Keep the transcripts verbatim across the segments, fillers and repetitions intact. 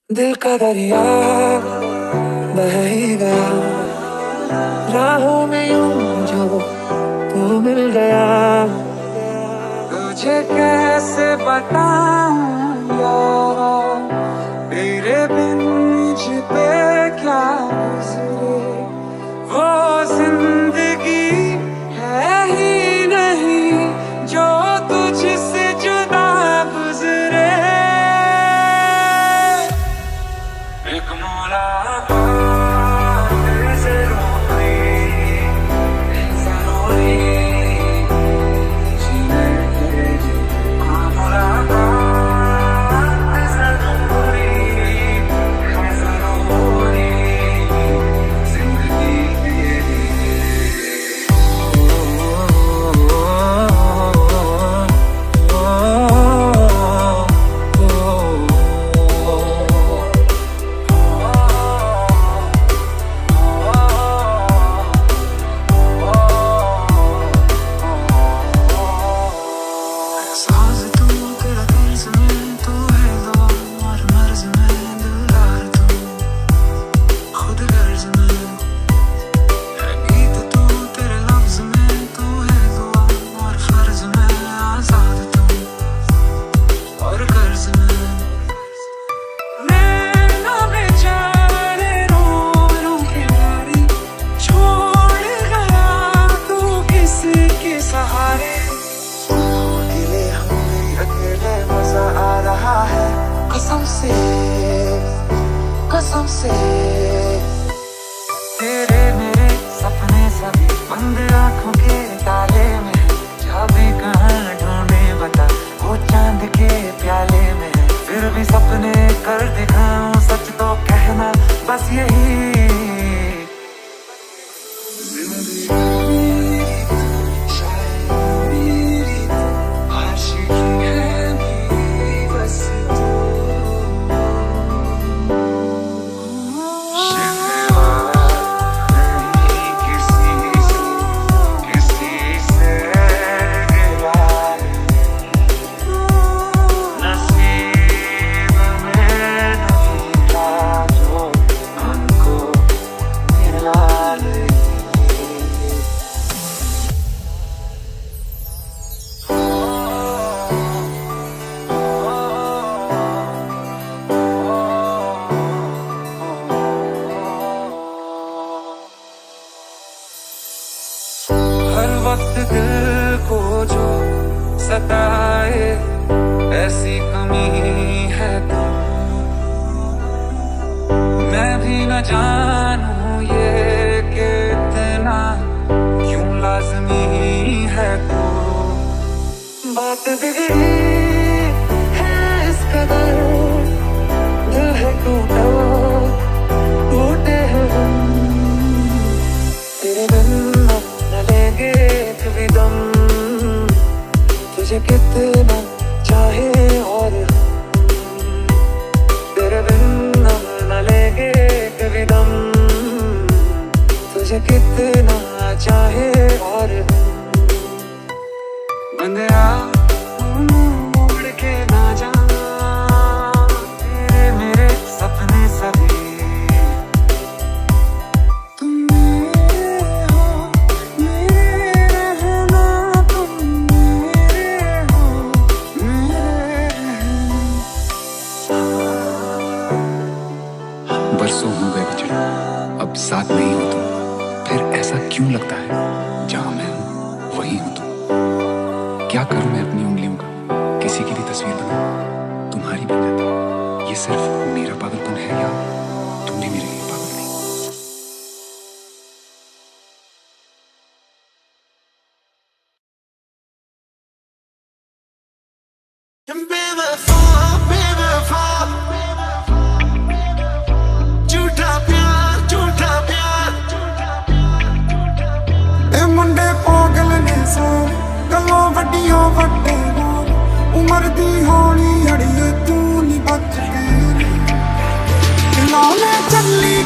दिल का दरिया बह ही गया, राहों में यूं जो तू मिल गया। तुझे कैसे बताऊं यार, तेरे बिन मुझ पे क्या गुजरे। वो जिंदगी है ही नहीं जो तुझसे जुदा गुजरे। एक मुलाकात जरूरी जरूरी जीने के लिए, मुलाकात जरूरी जरूरी जिंदगी के लिए। साज तू तेरा तर्ज में, तू है दवा और मर्ज में, दिलदार तू खुद गर्ज में है, गीत तू तेरे लफ्ज में, तू है दुआ और फर्ज में, आजाद तू और कर्ज में। नैना बेचारे रो रो के मारी, छोड़ गया तू किसके सहारे। अकेले मजा आ रहा है, कसम से कसम से। तेरे मेरे सपने सभी बंद आंखों के ताले में, चाबी कहाँ ढूंढे बता, वो चांद के प्याले में। फिर भी सपने कर दिखाऊं, सच तो कहना बस यही। हर वक्त दिल को जो सताए, ऐसी कमी है तो मैं भी न जानूं ये कि इतना क्यों लाज़मी है तो। बात बिगड़ी है इस कदर, दिल है टूटा टूटे हैं हम, तेरे बिन लेंगे कभी दम। तुझे कितना चाहे और हम, तेरे बिन न लेंगे कभी दम। तुझे कितना चाहे और हम, बंदिया मुड़ के ना जा, तेरे मेरे सपने सभी बरसों हो गए बिछड़े, अब साथ नहीं हो तुम, फिर ऐसा क्यों लगता है जहां मैं हूं वही हो तुम। क्या करूं मैं अपनी उंगलियों का, किसी की भी तस्वीर बना तुम्हारी बन जाती। ये सिर्फ मेरा पागलपन है या तुम भी मेरे लिए पागल नहीं? मुंडे पागल ने सारे, गलों वड्डियों वड्डे नाल, उमर दी हौली अड़िए तू नी बच के। नाले चली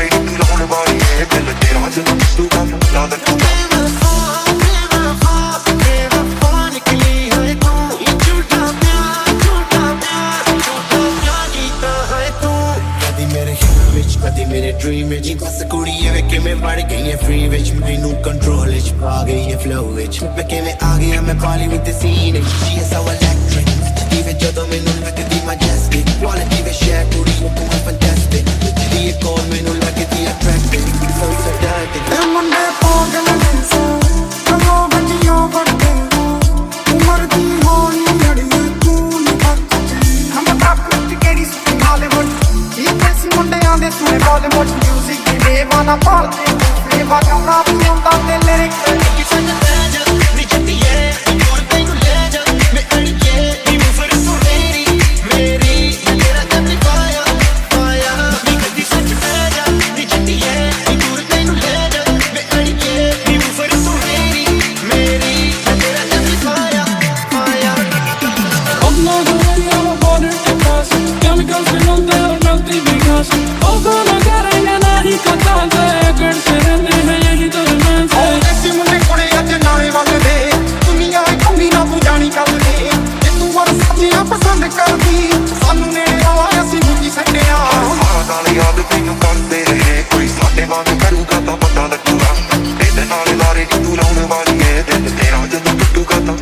वाले तू लाने वाली है दिल तेरा जब तू कर याद तू बेवफा बेवफा बेवफा निकली है तू ये झूठा प्यार झूठा प्यार झूठा प्यार कीता है तू कदी मेरे हिप विच कदी मेरे ड्रीम विच बस कुड़ी वे कि मैं बढ़ गई है फ्री विच मैनू कंट्रोल विच आ गई है फ्लो विच मैं कि मैं आ गया मैं पाली with the scene she is so electric the witch ਜਦੋਂ ਮੈਨੂੰ ਲੱਗਦੀ majestic quality ਵੇ ਸ਼ੇਅਰ ਕੁੜੀ ਨੂੰ ਤੂੰ fantastic ਜਿਹੜੀ ਇਹ ਕੋਲ ਮੈਨੂੰ ਲੱਗਦੀ attractive so seductive ਇਹ ਮੁੰਡੇ ਪਾਗਲ ਨੇ ਸੋ ਕਮੋ ਬੱਚਿਓ ਵੱਡੇ ਉਮਰ ਦੀ ਹੋਣੀ ਲੜੀ ਤੂੰ ਨਹੀਂ ਪੱਕਦੀ ਹਮ ਟੱਪ ਵਿੱਚ ਕਿਹੜੀ ਸੁਣੀ ਹਾਲੀਵੁੱਡ ਇਹ ਪੈਸੀ ਮੁੰਡਿਆਂ ਦੇ ਸੁਣੇ ਬਾਲੀਵੁੱਡ ਮਿਊਜ਼ਿਕ ਦੇ ਦੇਵਾਨਾ ਪਾਲਦੇ ਤੇ ਵਾਗਾਉਣਾ ਵੀ ਆਉਂਦਾ ਤੇ ਲਿਰਿਕਸ ਕਿਸੇ ਨੇ ਲੈ ਜਾ ਨੀ ਜੱਟੀਏ ਹੋਰ ਤੈਨੂੰ ਲੈ ਜਾ ਮੈਂ ਅੜੀਏ ਨੀ ਮੁਫਰ ਤੋਂ ਮੇਰੀ ਮੇਰੀ ਮੇਰਾ ਜੱਟੀ ਪਾਇਆ ਪਾਇਆ ਨੀ ਕਦੀ ਸੱਚ ਪੈ ਜਾ ਨੀ ਜੱਟੀਏ ਨੀ ਹੋਰ ਤੈਨੂੰ ਲੈ ਜਾ ਮੈਂ ਅੜੀਏ ਨੀ ਮੁਫਰ ਤੋਂ ਮੇਰੀ ਮੇਰੀ ਮੇਰਾ ਜੱਟੀ ਪਾਇਆ ਪਾਇਆ I'm not ready, I'm a border to cross chemicals in on the melty because all gonna get it and I he cut down the good sitting in the he doesn't man say ਐਸੀ ਮੁੰਡੇ ਕੋਲੇ ਅੱਜ ਨਾਲੇ ਵੱਜਦੇ ਦੁਨੀਆ ਕੰਮੀ ਨਾ ਤੂੰ ਜਾਣੀ ਕਰਦੇ ਜੇ ਤੂੰ ਵਰ ਸੱਚੀਆਂ ਪਸੰਦ ਕਰਦੀ ਸਾਨੂੰ ਨੇੜੇ ਆ ਅਸੀਂ ਦੂਜੀ ਸੱਡਿਆ ਸਾਰਾ ਨਾਲ ਯਾਦ ਤੈਨੂੰ ਕਰਦੇ ਰਹੇ ਕੋਈ ਸਾਡੇ ਵਾਂਗ ਕਰੂਗਾ ਤਾਂ ਪਤਾ ਲੱਗੂਗਾ ਇਹਦੇ ਨਾਲ ਲਾਰੇ ਨੀ ਤੂੰ ਲਾਉਣ ਵਾਲੀ ਏ ਦਿਲ ਤੇਰਾ ਜਦੋਂ ਟੁੱਟੂਗਾ ਤਾਂ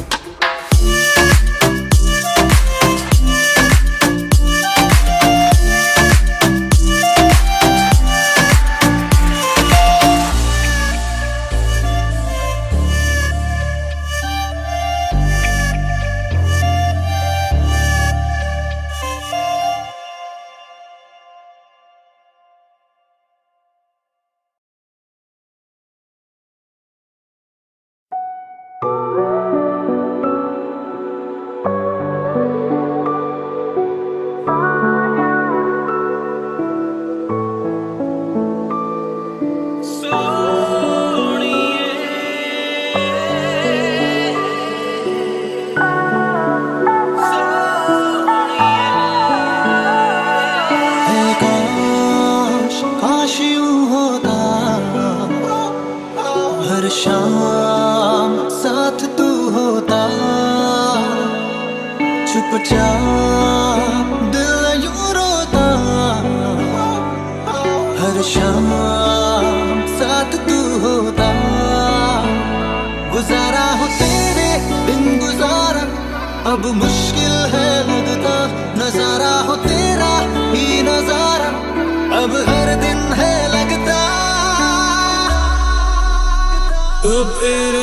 शाम साथ तू होता चुपचाप दिल यूं रोता हर शाम साथ तू होता गुजारा हो तेरे बिन गुजारा अब मुश्किल है लगता नजारा हो तेरा ही नजारा अब हर दिन है लगता तो फिर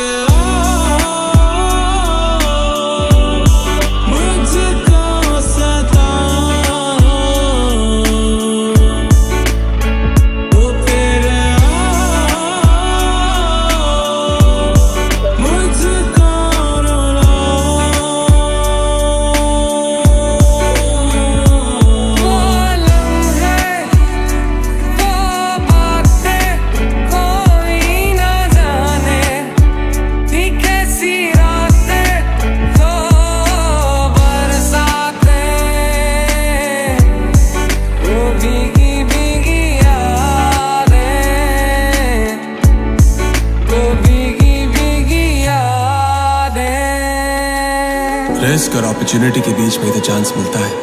रिस्क और अपॉर्चुनिटी के बीच में तो चांस मिलता है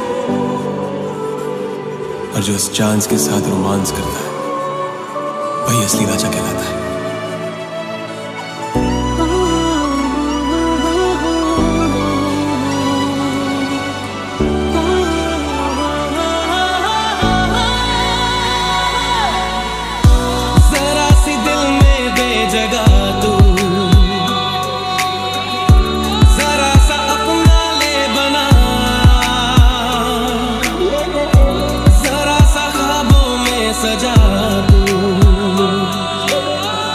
और जो उस चांस के साथ रोमांस करता है वही असली राजा कहलाता है। जरा सी दिल में दे जगह तू सजा तू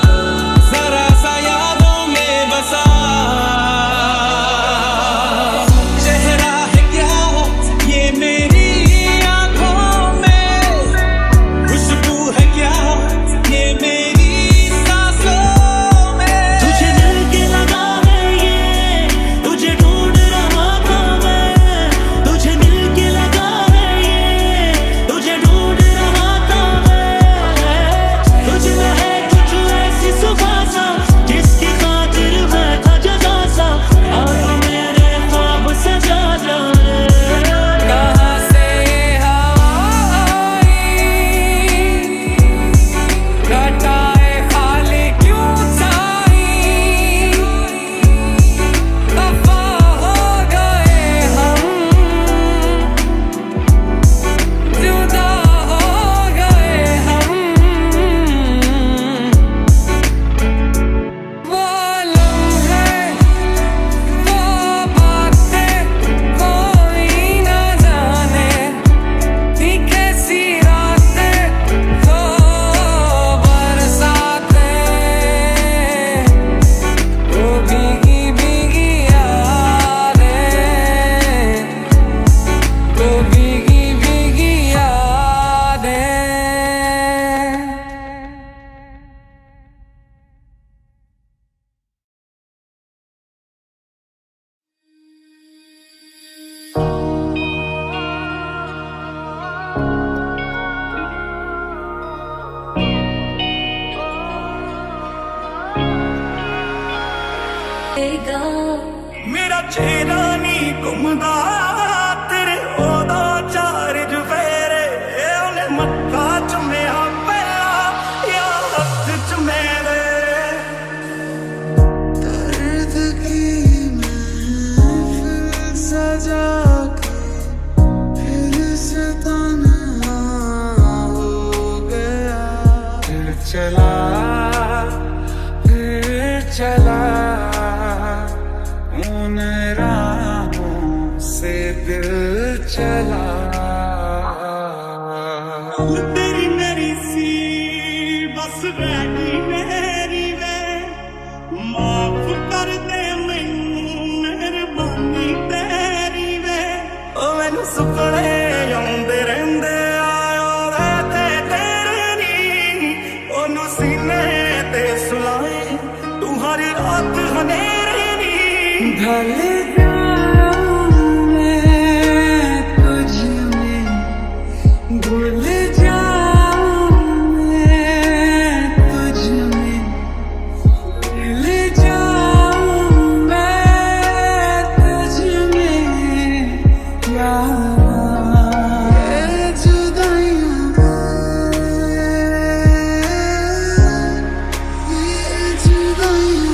चेहरा नहीं घूमदा तेरे ओदा चार जुफेरे उन्हें मक्का चुम्या पहला या हथ च मेरे दर्द की महफिल सजा के फिर से तन्हा हो गया फिर चला फिर चला उन राहों से दिल चला तेरी मेरी सी बस रह गई मेरी वे माफ कर दे मैनू मेहरबानी तेरी वे ओ मैनू सुपने आउंदे रहंदे आयो ते तेरे नी ओनू सीने ते सुलाए तू हर रात हनेरे नी ढल जाऊं मैं तुझ में भूल जाऊं मैं तुझ में भूल जाऊं मैं तुझ में यारा ये जुदाइयां ये जुदाइयां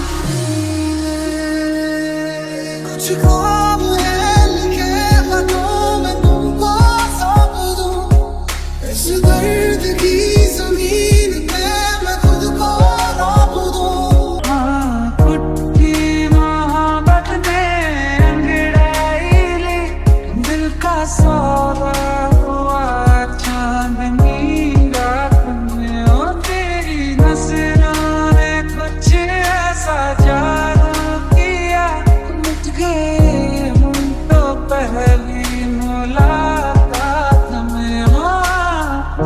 कुछ ख्वाब है लिखे खतों में तुमको सौंप दूं इस दर्द की जमीन पे मैं खुद को रौंप दूं हाँ कुट्टी मोहब्बत ने अंगड़ाई ली दिल का सौदा हुआ चांदनी रात में ओ तेरी नजरों ने कुछ ऐसा जादू किया मिट गए हम तो पहली मुलाकात में हाँ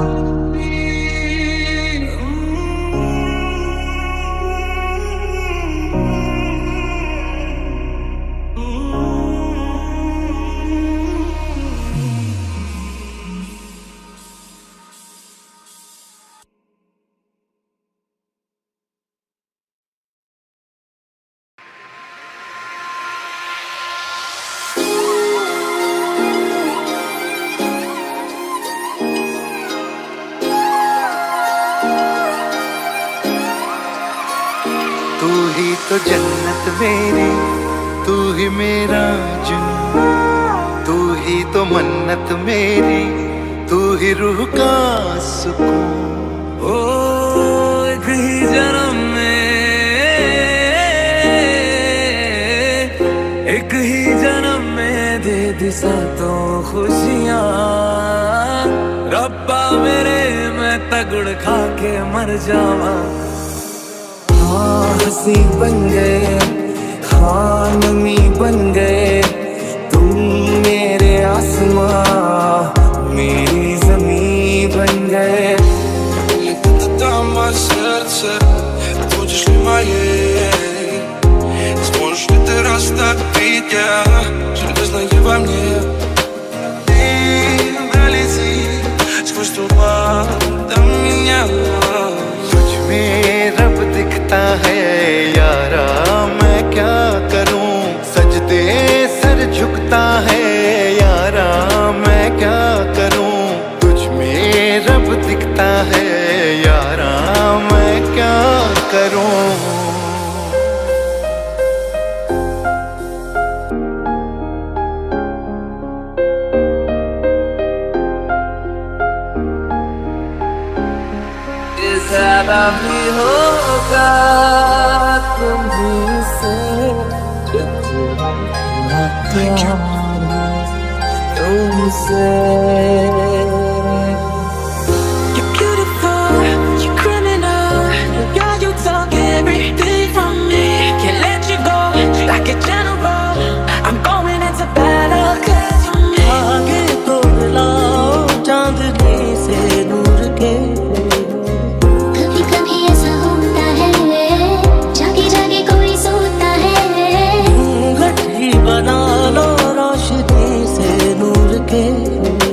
तू ही तो जन्नत मेरी तू ही मेरा जुनून तू ही तो मन्नत मेरी तू ही रूह का सुकून ओ एक ही जन्म में एक ही जन्म में दे दी सातों खुशियाँ रब्बा मेरे मैं तगड़ खा के मर जावा हाँ हंसी बन गए हाँ नमी बन गए तुम मेरे आसमां मेरी जमीन बन गए Там мое сердце, будешь ли моей? Сможешь ли ты растопить я железное во мне? Ты долети сквозь туман до меня. तुझ में रब दिखता है यारा मैं क्या करूं सजदे सर झुकता है यारा मैं क्या करूं तुझ में रब दिखता है यारा मैं क्या करूं ज्यादा भी होगा तुम्हीं से तुमसे You're beautiful, you're criminal. Yeah, you took everything from me. Can't let you go like a general. I'm going into battle 'cause you're me. आगे तो लाओ चांदनी से नूर के कभी कभी ऐसा होता है जागे जागे कोई सोता है घटी बना लो रोशनी से नूर के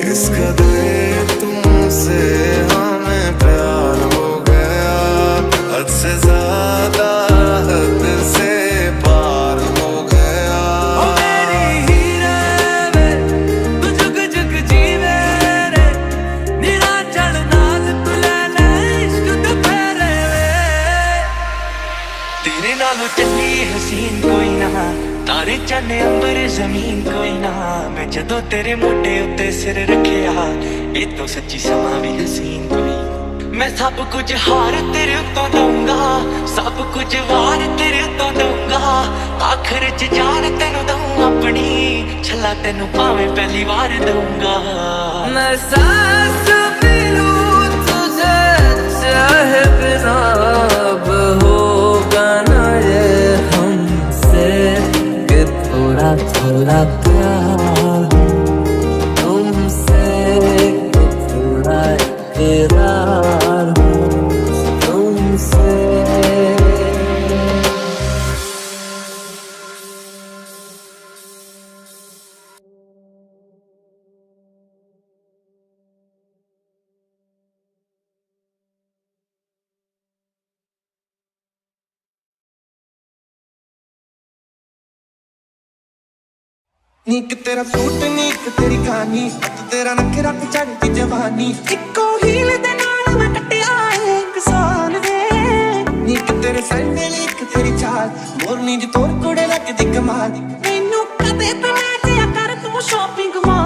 नालों चली हसीन कोई ना, तारे चन्ने अंबर जमीन कोई ना। मैं जदों तेरे मोटे उत्ते सिर रखिया, ये तो सच्ची समा भी हसीन कोई। मैं सब कुछ हार तेरे उत्तों दूंगा, सब कुछ वार तेरे उत्तों दूंगा। आखिर च जान तेनू दूं अपनी, छला तेनू भावें पहली बार दूंगा। मैं सांस भी लूं तुझे चाहे बिना, अब होगा ना ये हमसे कि थोड़ा थोड़ा प्यार तुमसे, कि थोड़ा इकरार तुमसे। नीक तेरा सूट नीक तेरी कहानी, अत तेरा नखरा ते चढ़ती जवानी। इक्को हील दे नाल मैं कटिया एक साल वे। नीक तेरे सैंडल नीक तेरी चाल, मोरनी जी तोर कुड़े लगदी कमाल। मैनू कदे पे मैं जिया कर तू शॉपिंग माल।